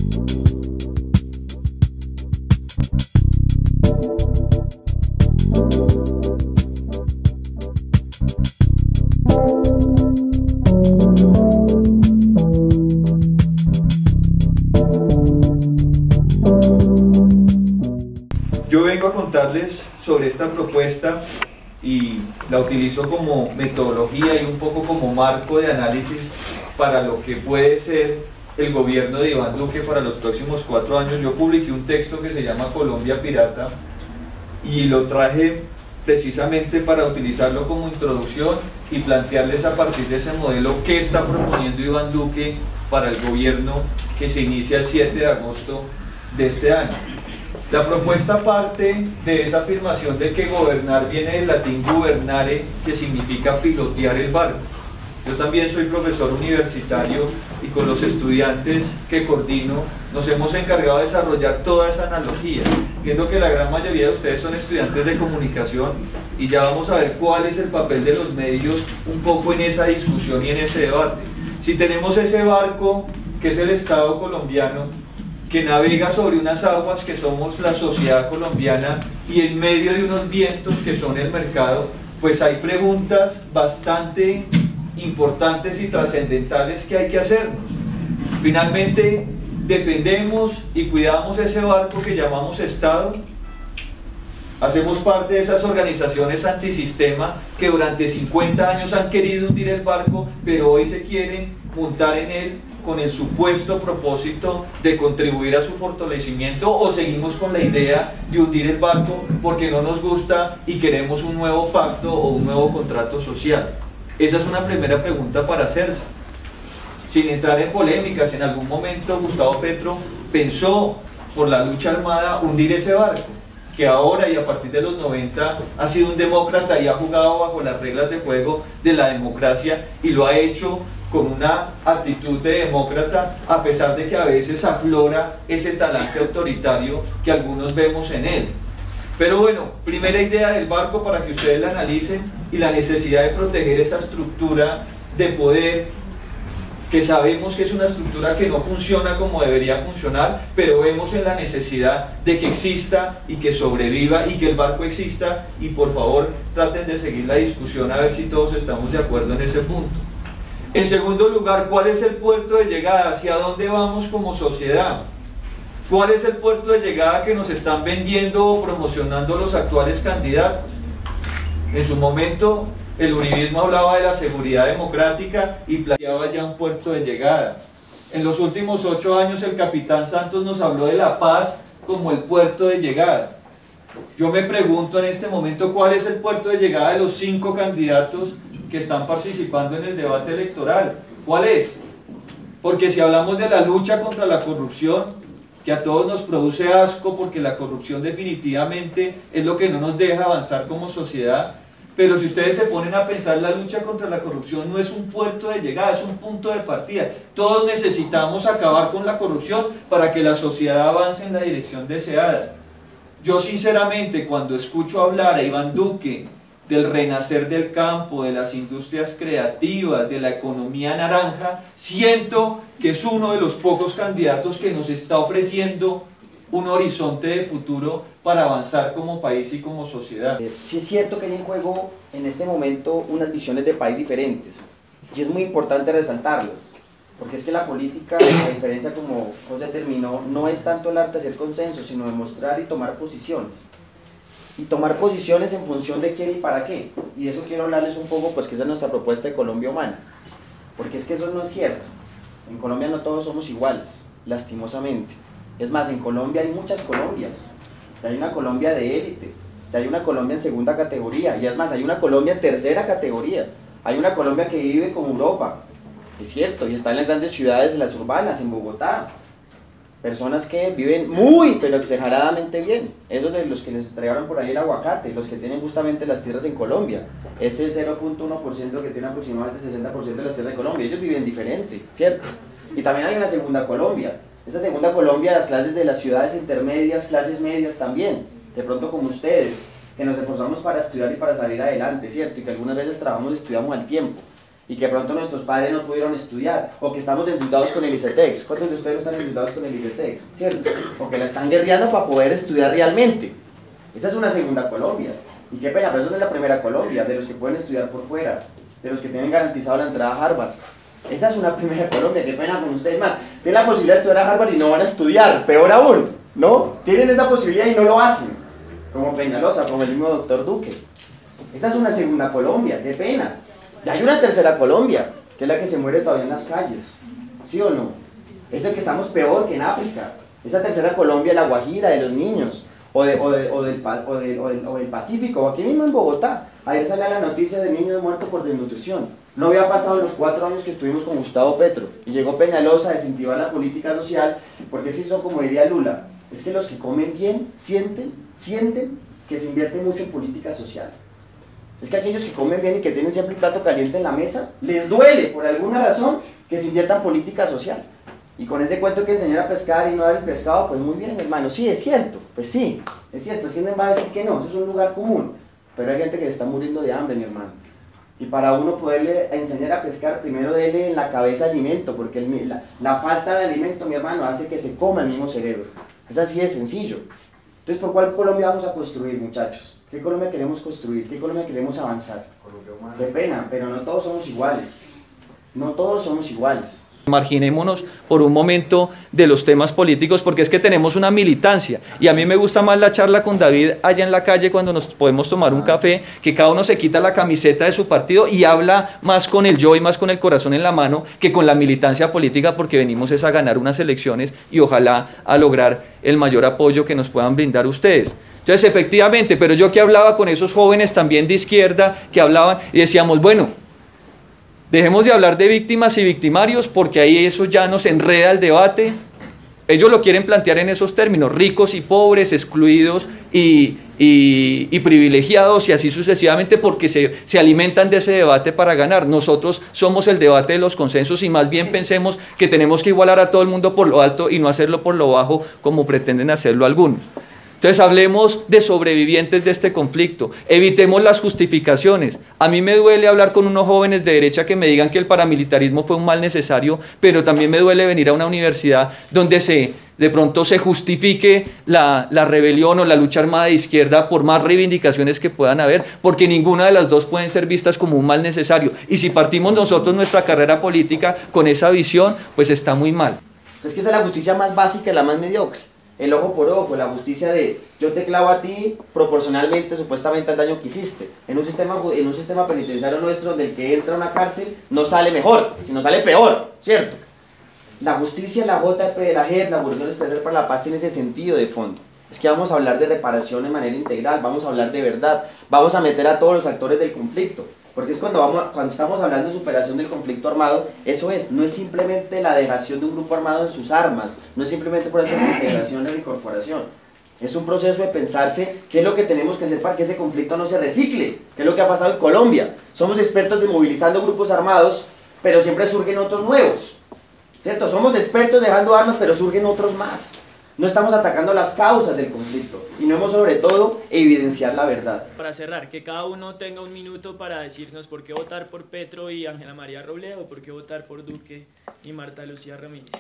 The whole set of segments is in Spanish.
Yo vengo a contarles sobre esta propuesta y la utilizo como metodología y un poco como marco de análisis para lo que puede ser el gobierno de Iván Duque para los próximos 4 años. Yo publiqué un texto que se llama Colombia Pirata y lo traje precisamente para utilizarlo como introducción y plantearles a partir de ese modelo qué está proponiendo Iván Duque para el gobierno que se inicia el 7 de agosto de este año. La propuesta parte de esa afirmación de que gobernar viene del latín gubernare, que significa pilotear el barco. Yo también soy profesor universitario y con los estudiantes que coordino nos hemos encargado de desarrollar toda esa analogía. Entiendo que la gran mayoría de ustedes son estudiantes de comunicación y ya vamos a ver cuál es el papel de los medios un poco en esa discusión y en ese debate. Si tenemos ese barco que es el Estado colombiano, que navega sobre unas aguas que somos la sociedad colombiana y en medio de unos vientos que son el mercado, pues hay preguntas bastante importantes y trascendentales que hay que hacernos. Finalmente, defendemos y cuidamos ese barco que llamamos Estado. Hacemos parte de esas organizaciones antisistema que durante 50 años han querido hundir el barco, pero hoy se quieren montar en él con el supuesto propósito de contribuir a su fortalecimiento, o seguimos con la idea de hundir el barco porque no nos gusta y queremos un nuevo pacto o un nuevo contrato social. Esa es una primera pregunta para hacerse. Sin entrar en polémicas, en algún momento Gustavo Petro pensó por la lucha armada hundir ese barco, que ahora y a partir de los 90 ha sido un demócrata y ha jugado bajo las reglas de juego de la democracia y lo ha hecho con una actitud de demócrata, a pesar de que a veces aflora ese talante autoritario que algunos vemos en él. Pero bueno, primera idea del barco para que ustedes la analicen, y la necesidad de proteger esa estructura de poder, que sabemos que es una estructura que no funciona como debería funcionar, pero vemos en la necesidad de que exista y que sobreviva y que el barco exista, y por favor traten de seguir la discusión a ver si todos estamos de acuerdo en ese punto. En segundo lugar, ¿cuál es el puerto de llegada? ¿Hacia dónde vamos como sociedad? ¿Cuál es el puerto de llegada que nos están vendiendo o promocionando los actuales candidatos? En su momento, el uribismo hablaba de la seguridad democrática y planteaba ya un puerto de llegada. En los últimos 8 años, el capitán Santos nos habló de la paz como el puerto de llegada. Yo me pregunto en este momento cuál es el puerto de llegada de los 5 candidatos que están participando en el debate electoral. ¿Cuál es? Porque si hablamos de la lucha contra la corrupción, que a todos nos produce asco porque la corrupción definitivamente es lo que no nos deja avanzar como sociedad, pero si ustedes se ponen a pensar, la lucha contra la corrupción no es un puerto de llegada, es un punto de partida. Todos necesitamos acabar con la corrupción para que la sociedad avance en la dirección deseada. Yo sinceramente, cuando escucho hablar a Iván Duque del renacer del campo, de las industrias creativas, de la economía naranja, siento que es uno de los pocos candidatos que nos está ofreciendo un horizonte de futuro para avanzar como país y como sociedad. Sí es cierto que hay en juego en este momento unas visiones de país diferentes, y es muy importante resaltarlas, porque es que la política, a diferencia como José terminó, no es tanto el arte de hacer consenso, sino demostrar y tomar posiciones. Y tomar posiciones en función de quién y para qué. Y de eso quiero hablarles un poco, pues que esa es nuestra propuesta de Colombia Humana. Porque es que eso no es cierto. En Colombia no todos somos iguales, lastimosamente. Es más, en Colombia hay muchas Colombias. Hay una Colombia de élite, hay una Colombia en segunda categoría, y es más, hay una Colombia en tercera categoría. Hay una Colombia que vive como Europa, es cierto, y está en las grandes ciudades, en las urbanas, en Bogotá. Personas que viven muy, pero exageradamente bien. Esos de los que les entregaron por ahí el aguacate, los que tienen justamente las tierras en Colombia. Ese 0.1% que tiene aproximadamente el 60% de las tierras de Colombia. Ellos viven diferente, ¿cierto? Y también hay una segunda Colombia. Esa segunda Colombia, las clases de las ciudades intermedias, clases medias también. De pronto como ustedes, que nos esforzamos para estudiar y para salir adelante, ¿cierto? Y que algunas veces trabajamos y estudiamos al tiempo. y que pronto nuestros padres no pudieron estudiar, o que estamos endeudados con el ICETEX. ¿Cuántos de ustedes no están endeudados con el ICETEX? ¿Cierto? O que la están guerreando para poder estudiar realmente. Esa es una segunda Colombia. Y qué pena, pero esa no es la primera Colombia, de los que pueden estudiar por fuera, de los que tienen garantizado la entrada a Harvard. Esa es una primera Colombia, qué pena con ustedes más. Tienen la posibilidad de estudiar a Harvard y no van a estudiar, peor aún, ¿no? Tienen esa posibilidad y no lo hacen, como Peñalosa, como el mismo doctor Duque. Esta es una segunda Colombia, qué pena. Y hay una tercera Colombia, que es la que se muere todavía en las calles, ¿sí o no? Es el que estamos peor que en África. Esa tercera Colombia, la Guajira, de los niños, o del Pacífico, o aquí mismo en Bogotá. Ayer salió la noticia de niños muertos por desnutrición. No había pasado en los 4 años que estuvimos con Gustavo Petro, y llegó Peñalosa a desincentivar la política social, porque si eso, como diría Lula, es que los que comen bien sienten que se invierte mucho en política social. Es que aquellos que comen bien y que tienen siempre el plato caliente en la mesa, les duele por alguna razón que se invierta en política social. Y con ese cuento que enseñar a pescar y no dar el pescado, pues muy bien, hermano, sí, es cierto, pues sí, es cierto, es que no va a decir que no, eso es un lugar común, pero hay gente que se está muriendo de hambre, mi hermano. Y para uno poderle enseñar a pescar, primero dele en la cabeza alimento, porque la falta de alimento, mi hermano, hace que se coma el mismo cerebro. Es así de sencillo. Entonces, ¿por cuál Colombia vamos a construir, muchachos? ¿Qué Colombia queremos construir? ¿Qué Colombia queremos avanzar? Qué pena, pero no todos somos iguales. No todos somos iguales. Marginémonos por un momento de los temas políticos, porque es que tenemos una militancia, y a mí me gusta más la charla con David allá en la calle cuando nos podemos tomar un café, que cada uno se quita la camiseta de su partido y habla más con el yo y más con el corazón en la mano que con la militancia política, porque venimos es a ganar unas elecciones y ojalá a lograr el mayor apoyo que nos puedan brindar ustedes. Entonces, efectivamente, pero yo que hablaba con esos jóvenes también de izquierda que hablaban y decíamos, bueno, dejemos de hablar de víctimas y victimarios, porque ahí eso ya nos enreda el debate. Ellos lo quieren plantear en esos términos, ricos y pobres, excluidos y privilegiados, y así sucesivamente, porque se alimentan de ese debate para ganar. Nosotros somos el debate de los consensos, y más bien pensemos que tenemos que igualar a todo el mundo por lo alto y no hacerlo por lo bajo como pretenden hacerlo algunos. Entonces hablemos de sobrevivientes de este conflicto, evitemos las justificaciones. A mí me duele hablar con unos jóvenes de derecha que me digan que el paramilitarismo fue un mal necesario, pero también me duele venir a una universidad donde de pronto se justifique la rebelión o la lucha armada de izquierda por más reivindicaciones que puedan haber, porque ninguna de las dos pueden ser vistas como un mal necesario. Y si partimos nosotros nuestra carrera política con esa visión, pues está muy mal. Es que esa es la justicia más básica y la más mediocre. El ojo por ojo, la justicia de yo te clavo a ti proporcionalmente, supuestamente, al daño que hiciste. En un sistema penitenciario nuestro, donde el que entra a una cárcel no sale mejor, sino sale peor, ¿cierto? La justicia, la JEP, la JEP, la Jurisdicción Especial para la Paz, tiene ese sentido de fondo. Es que vamos a hablar de reparación de manera integral, vamos a hablar de verdad, vamos a meter a todos los actores del conflicto. Porque es cuando estamos hablando de superación del conflicto armado, eso es, no es simplemente la dejación de un grupo armado en sus armas, no es simplemente por eso la integración de la incorporación. Es un proceso de pensarse qué es lo que tenemos que hacer para que ese conflicto no se recicle, qué es lo que ha pasado en Colombia. Somos expertos de movilizando grupos armados, pero siempre surgen otros nuevos, ¿cierto? Somos expertos dejando armas, pero surgen otros más. No estamos atacando las causas del conflicto y no hemos, sobre todo, evidenciar la verdad. Para cerrar, que cada uno tenga un minuto para decirnos por qué votar por Petro y Ángela María Robledo, o por qué votar por Duque y Marta Lucía Ramírez.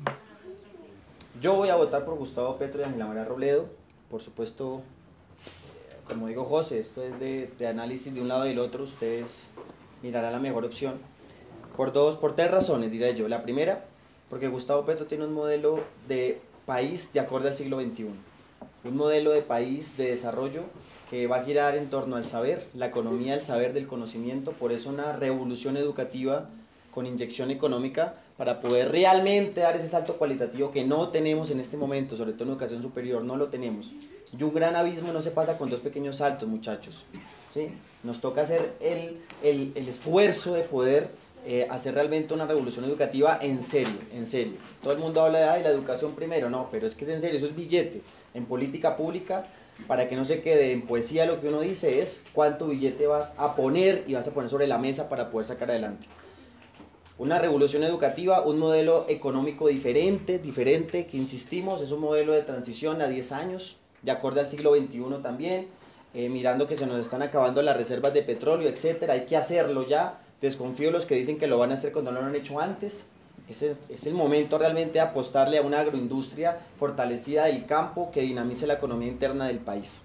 Yo voy a votar por Gustavo Petro y Ángela María Robledo. Por supuesto, como digo José, esto es de análisis de un lado y del otro. Ustedes mirarán la mejor opción. Por 3 razones, diré yo. La primera, porque Gustavo Petro tiene un modelo de país de acorde al siglo XXI, un modelo de país de desarrollo que va a girar en torno al saber, la economía del saber, del conocimiento. Por eso una revolución educativa con inyección económica para poder realmente dar ese salto cualitativo que no tenemos en este momento, sobre todo en educación superior, no lo tenemos. Y un gran abismo no se pasa con 2 pequeños saltos, muchachos, ¿sí? Nos toca hacer el esfuerzo de poder hacer realmente una revolución educativa en serio, en serio. Todo el mundo habla de la educación primero, no, pero es que es en serio, eso es billete. En política pública, para que no se quede en poesía, lo que uno dice es cuánto billete vas a poner y vas a poner sobre la mesa para poder sacar adelante. Una revolución educativa, un modelo económico diferente, que insistimos, es un modelo de transición a 10 años, de acorde al siglo XXI también, mirando que se nos están acabando las reservas de petróleo, etcétera. Hay que hacerlo ya, desconfío de los que dicen que lo van a hacer cuando no lo han hecho antes. Es el momento realmente de apostarle a una agroindustria fortalecida del campo que dinamice la economía interna del país.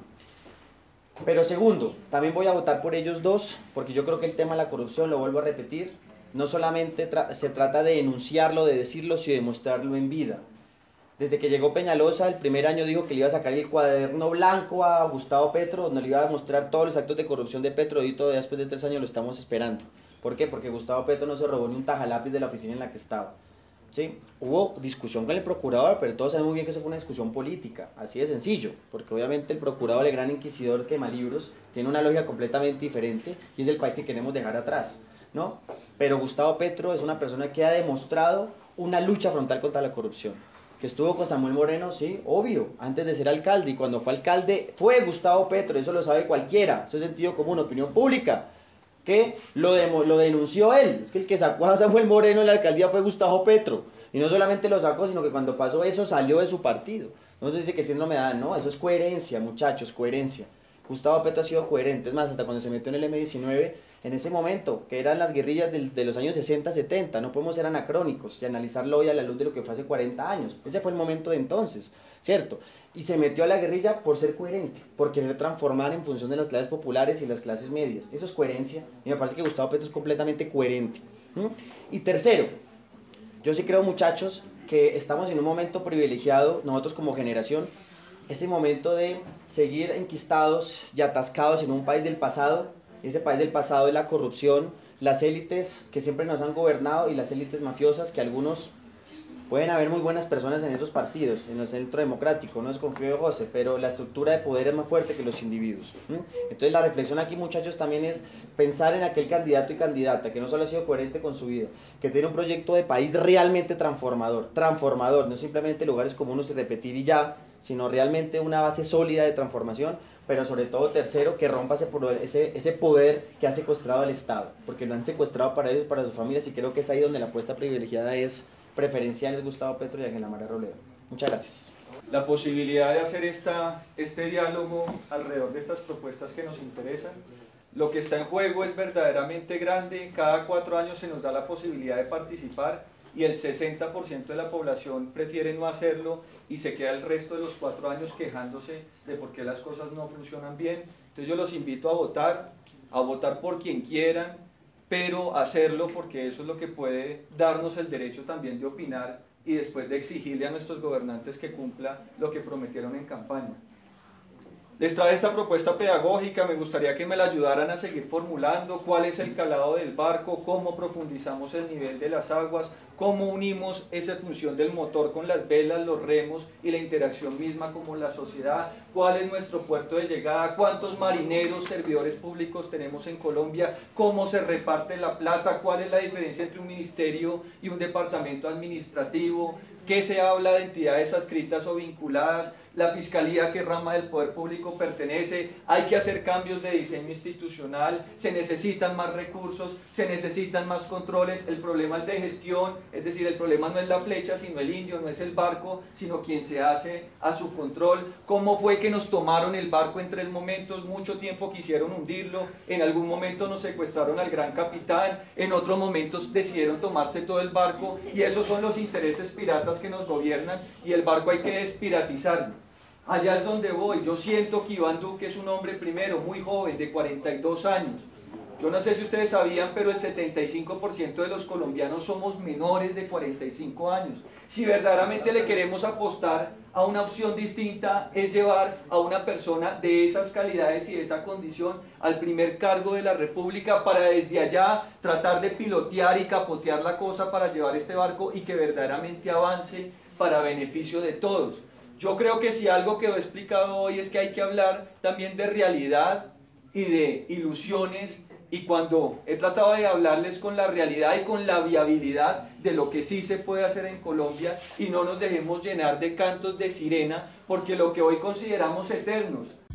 Pero segundo, también voy a votar por ellos dos, porque yo creo que el tema de la corrupción, lo vuelvo a repetir, no solamente se trata de denunciarlo, de decirlo, sino de mostrarlo en vida. Desde que llegó Peñalosa, el primer año dijo que le iba a sacar el cuaderno blanco a Gustavo Petro, donde le iba a mostrar todos los actos de corrupción de Petro, y todavía después de 3 años lo estamos esperando. ¿Por qué? Porque Gustavo Petro no se robó ni un tajalápiz de la oficina en la que estaba. ¿Sí? Hubo discusión con el procurador, pero todos saben muy bien que eso fue una discusión política, así de sencillo, porque obviamente el procurador, el gran inquisidor quemalibros, tiene una lógica completamente diferente y es el país que queremos dejar atrás, ¿no? Pero Gustavo Petro es una persona que ha demostrado una lucha frontal contra la corrupción, que estuvo con Samuel Moreno, sí, obvio, antes de ser alcalde, y cuando fue alcalde fue Gustavo Petro, eso lo sabe cualquiera, eso es sentido común, opinión pública, que lo denunció él. Es que el que sacó a Samuel Moreno en la alcaldía fue Gustavo Petro, y no solamente lo sacó, sino que cuando pasó eso salió de su partido. No se dice que síndrome de Adán, no, eso es coherencia, muchachos, coherencia. Gustavo Petro ha sido coherente, es más, hasta cuando se metió en el M-19, en ese momento, que eran las guerrillas de los años 60, 70, no podemos ser anacrónicos y analizarlo hoy a la luz de lo que fue hace 40 años, ese fue el momento de entonces, ¿cierto? Y se metió a la guerrilla por ser coherente, por querer transformar en función de las clases populares y las clases medias, eso es coherencia, y me parece que Gustavo Petro es completamente coherente. Y tercero, yo sí creo, muchachos, que estamos en un momento privilegiado, nosotros como generación, ese momento de seguir enquistados y atascados en un país del pasado. Ese país del pasado es la corrupción, las élites que siempre nos han gobernado y las élites mafiosas, que algunos pueden haber muy buenas personas en esos partidos, en el centro democrático, no desconfío de José, pero la estructura de poder es más fuerte que los individuos. Entonces la reflexión aquí, muchachos, también es pensar en aquel candidato y candidata que no solo ha sido coherente con su vida, que tiene un proyecto de país realmente transformador, no simplemente lugares comunes y repetir y ya, sino realmente una base sólida de transformación, pero sobre todo tercero, que rompa ese poder que ha secuestrado al Estado, porque lo han secuestrado para ellos, para sus familias, y creo que es ahí donde la apuesta privilegiada es preferencial, es Gustavo Petro y Ángela María Robledo. Muchas gracias. La posibilidad de hacer este diálogo alrededor de estas propuestas que nos interesan, lo que está en juego es verdaderamente grande, cada 4 años se nos da la posibilidad de participar, y el 60% de la población prefiere no hacerlo y se queda el resto de los 4 años quejándose de por qué las cosas no funcionan bien. Entonces yo los invito a votar por quien quieran, pero hacerlo porque eso es lo que puede darnos el derecho también de opinar y después de exigirle a nuestros gobernantes que cumpla lo que prometieron en campaña. Les trae esta propuesta pedagógica, me gustaría que me la ayudaran a seguir formulando cuál es el calado del barco, cómo profundizamos el nivel de las aguas, cómo unimos esa función del motor con las velas, los remos y la interacción misma como la sociedad, cuál es nuestro puerto de llegada, cuántos marineros, servidores públicos tenemos en Colombia, cómo se reparte la plata, cuál es la diferencia entre un ministerio y un departamento administrativo, qué se habla de entidades adscritas o vinculadas, la fiscalía a qué rama del poder público pertenece, hay que hacer cambios de diseño institucional, se necesitan más recursos, se necesitan más controles, el problema es de gestión, es decir, el problema no es la flecha, sino el indio, no es el barco, sino quien se hace a su control, cómo fue que nos tomaron el barco en 3 momentos, mucho tiempo quisieron hundirlo, en algún momento nos secuestraron al gran capitán, en otros momentos decidieron tomarse todo el barco, y esos son los intereses piratas que nos gobiernan, y el barco hay que despiratizarlo. Allá es donde voy. Yo siento que Iván Duque es un hombre, primero, muy joven, de 42 años. Yo no sé si ustedes sabían, pero el 75% de los colombianos somos menores de 45 años. Si verdaderamente le queremos apostar a una opción distinta, es llevar a una persona de esas calidades y de esa condición al primer cargo de la República para desde allá tratar de pilotear y capotear la cosa para llevar este barco y que verdaderamente avance para beneficio de todos. Yo creo que si algo quedó explicado hoy es que hay que hablar también de realidad y de ilusiones, y cuando he tratado de hablarles con la realidad y con la viabilidad de lo que sí se puede hacer en Colombia, y no nos dejemos llenar de cantos de sirena, porque lo que hoy consideramos eternos,